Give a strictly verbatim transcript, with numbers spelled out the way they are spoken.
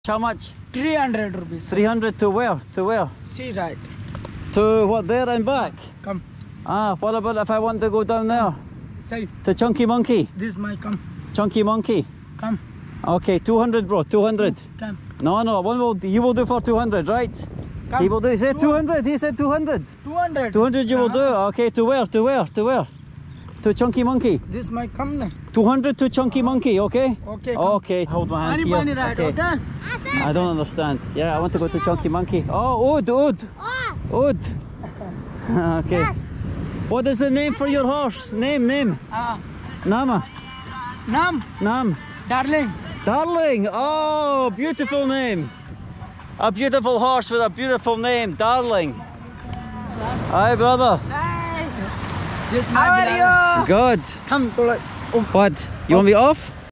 How much? three hundred rupees. three hundred to where? To where? See right. To what, there and back? Come. Ah, what about if I want to go down there? Say. To Chunky Monkey? This my come. Chunky Monkey? Come. Okay, two hundred bro, two hundred. Come. No, no, one will, you will do for two hundred, right? Come. He will do, he said two hundred, he said two hundred. two hundred. two hundred you will uh do, okay, to where, to where, to where? To Chunky Monkey? This my come now. two hundred to Chunky Monkey, okay? Okay. Come. Okay, hold my hand Ani here. pani right, Okay. okay? I don't understand. Yeah, I want to go to Chunky Monkey. Oh, Oud, Oud. Oud. Okay. Yes. What is the name for your horse? Name, name. Ah. Nama. Nam. Nam. Darling. Darling. Oh, beautiful name. A beautiful horse with a beautiful name, Darling. Hi, brother. Hey. This my How are you? Good. Come. What? You want me off?